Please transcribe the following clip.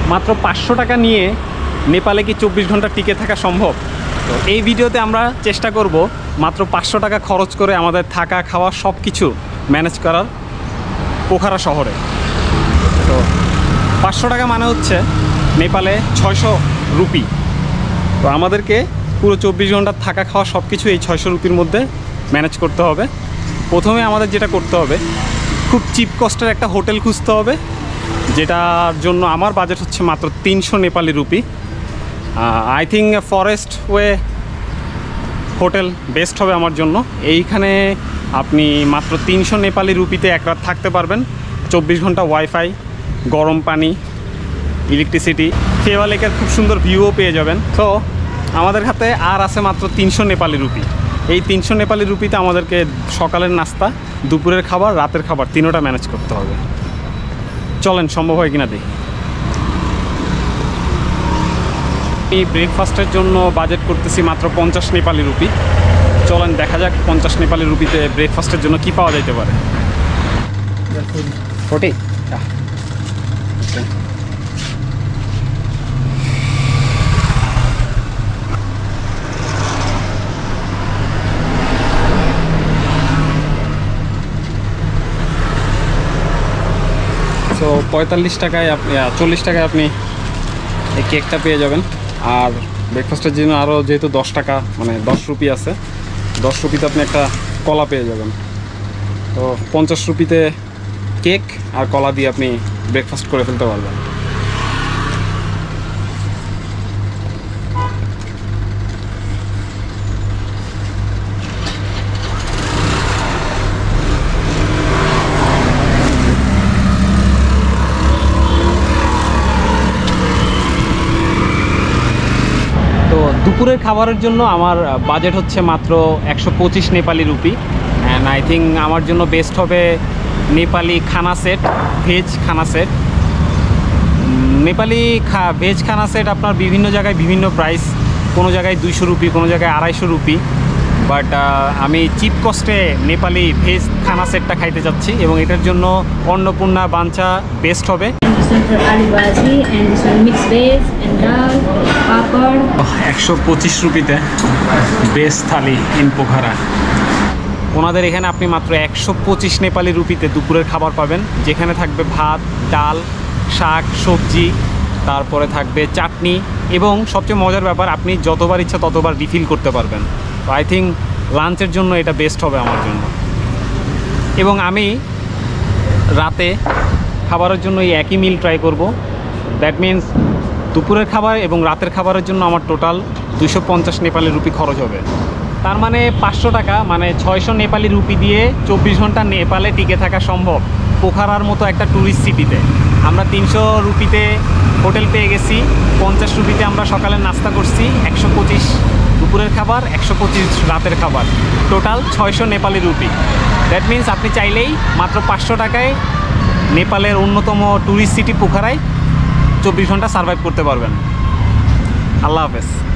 মাত্র 500 টাকা নিয়ে নেপালে কি 24 ঘন্টা টিকে থাকা সম্ভব? তো এই ভিডিওতে আমরা চেষ্টা করব মাত্র 500 টাকা খরচ করে আমাদের থাকা খাওয়া সব কিছু ম্যানেজ করার পোখারা শহরে। তো 500 টাকা মানে হচ্ছে নেপালে 600 রুপি। তো আমাদেরকে পুরো 24 ঘন্টা থাকা খাওয়া সব কিছু এই 600 রুপির মধ্যে ম্যানেজ করতে হবে। প্রথমে আমাদের যেটা করতে হবে, খুব চিপ কস্টের একটা হোটেল খুঁজতে হবে, যেটার জন্য আমার বাজেট হচ্ছে মাত্র 300 Nepali rupee. I think Forest Way Hotel best হবে আমার জন্য। এইখানে আপনি মাত্র 300 নেপালি রুপিতে এক রাত থাকতে পারবেন। 24 ঘন্টা ওয়াইফাই, গরম পানি, ইলেকট্রিসিটি, ফেওয়া লেকের খুব সুন্দর ভিউও পেয়ে যাবেন। তো আমাদের হাতে আর আছে মাত্র 300 নেপালি রুপি। এই 300 নেপালি রুপিতে আমাদেরকে সকালের নাস্তা, দুপুরের খাবার, রাতের খাবার তিনোটা ম্যানেজ করতে হবে। চলেন সম্ভব হয় কিনা দেখি। এই ব্রেকফাস্টের জন্য বাজেট করতেছি মাত্র 50 নেপালি রুপি। চলেন দেখা যাক 50 নেপালি রুপিতে ব্রেকফাস্টের জন্য কি পাওয়া যাইতে পারে। 40? তো 45 টাকায় আপনি 40 টাকায় আপনি এই কেকটা পেয়ে যাবেন। আর ব্রেকফাস্টের জন্য আরও যেহেতু 10 টাকা মানে 10 রুপি আছে, 10 রুপিতে আপনি একটা কলা পেয়ে যাবেন। তো 50 রুপিতে কেক আর কলা দিয়ে আপনি ব্রেকফাস্ট করে ফেলতে পারবেন। দুপুরের খাবারের জন্য আমার বাজেট হচ্ছে মাত্র 125 Nepali rupee. And I think আমার জন্য বেস্ট হবে নেপালি খানা সেট, ভেজ খানা সেট। নেপালি ভেজ খানা সেট আপনার বিভিন্ন জায়গায় বিভিন্ন প্রাইস, কোনো জায়গায় 200 রুপি, কোনো জায়গায় 250 রুপি। বাট আমি চিপ কস্টে নেপালি ভেজ খানা সেটটা খাইতে যাচ্ছি এবং এটার জন্য অন্নপূর্ণা বাঞ্চা বেস্ট হবে। 125 রুপিতে বেস্ট থালি ইন পোখারা। ওনাদের এখানে আপনি মাত্র 125 নেপালি রুপিতে দুপুরের খাবার পাবেন, যেখানে থাকবে ভাত, ডাল, শাক, সবজি, তারপরে থাকবে চাটনি এবং সবচেয়ে মজার ব্যাপার আপনি যতবার ইচ্ছা ততবার রিফিল করতে পারবেন। তো আই থিঙ্ক লাঞ্চের জন্য এটা বেস্ট হবে আমার জন্য। এবং আমি রাতে খাবারের জন্য এই একই মিল ট্রাই করব। দ্যাট মিন্স দুপুরের খাবার এবং রাতের খাবারের জন্য আমার টোটাল 250 নেপালি রুপি খরচ হবে। তার মানে 500 টাকা মানে 600 নেপালি রুপি দিয়ে 24 ঘন্টা নেপালে টিকে থাকা সম্ভব পোখারার মতো একটা ট্যুরিস্ট সিটিতে। আমরা 300 রুপিতে হোটেল পেয়ে গেছি, 50 রুপিতে আমরা সকালে নাস্তা করছি, 125 দুপুরের খাবার, 125 রাতের খাবার, total 600 Nepali rupee. That means আপনি চাইলেই মাত্র 500 টাকায় নেপালের অন্যতম ট্যুরিস্ট সিটি পোখারায় 24 ঘন্টা সার্ভাইভ করতে পারবেন। আল্লাহ হাফেজ।